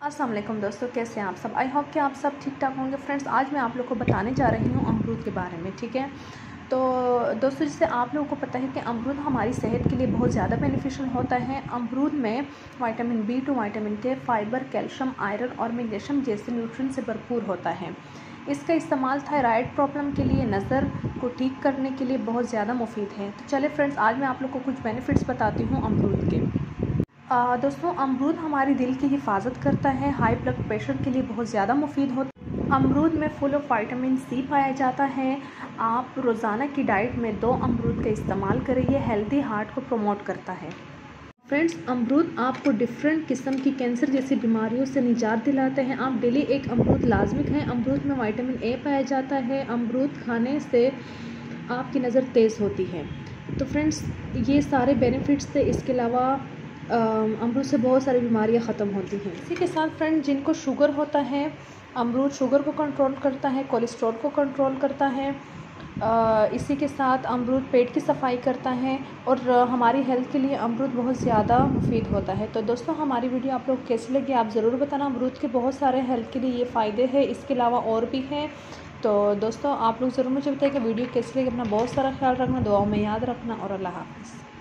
अस्सलाम वालेकुम दोस्तों, कैसे हैं आप सब। आई होप कि आप सब ठीक ठाक होंगे। फ्रेंड्स, आज मैं आप लोग को बताने जा रही हूँ अमरूद के बारे में। ठीक है, तो दोस्तों, जैसे आप लोगों को पता है कि अमरूद हमारी सेहत के लिए बहुत ज़्यादा बेनिफिशियल होता है। अमरूद में vitamin B2, vitamin K, fibre, calcium, iron और मैग्नीशियम जैसे न्यूट्रिएंट से भरपूर होता है। इसका इस्तेमाल थायराइड प्रॉब्लम के लिए, नज़र को ठीक करने के लिए बहुत ज़्यादा मुफीद है। तो चले फ्रेंड्स, आज मैं आप लोग को कुछ बेनिफिट्स बताती हूँ अमरूद के। दोस्तों, अमरूद हमारी दिल की हिफाजत करता है, हाई ब्लड प्रेशर के लिए बहुत ज़्यादा मुफीद होता है। अमरूद में फुल ऑफ विटामिन C पाया जाता है। आप रोज़ाना की डाइट में 2 अमरूद का इस्तेमाल करें, ये हेल्दी हार्ट को प्रमोट करता है। फ्रेंड्स, अमरूद आपको डिफरेंट किस्म की कैंसर जैसी बीमारियों से निजात दिलाते हैं। आप डेली एक अमरूद लाजमी खाएं। अमरूद में विटामिन A पाया जाता है। अमरूद खाने से आपकी नज़र तेज़ होती है। तो फ्रेंड्स, ये सारे बेनिफिट्स थे। इसके अलावा अमरूद से बहुत सारी बीमारियां ख़त्म होती हैं। इसी के साथ फ्रेंड, जिनको शुगर होता है, अमरूद शुगर को कंट्रोल करता है, कोलेस्ट्रॉल को कंट्रोल करता है। इसी के साथ अमरूद पेट की सफाई करता है और हमारी हेल्थ के लिए अमरूद बहुत ज़्यादा मुफीद होता है। तो दोस्तों, हमारी वीडियो आप लोग कैसी लगी आप ज़रूर बताना। अमरूद के बहुत सारे हेल्थ के लिए ये फ़ायदे हैं, इसके अलावा और भी हैं। तो दोस्तों, आप लोग ज़रूर मुझे बताइए कि वीडियो कैसी लगी। अपना बहुत सारा ख्याल रखना, दुआओं में याद रखना और अल्लाह हाफ़िज़।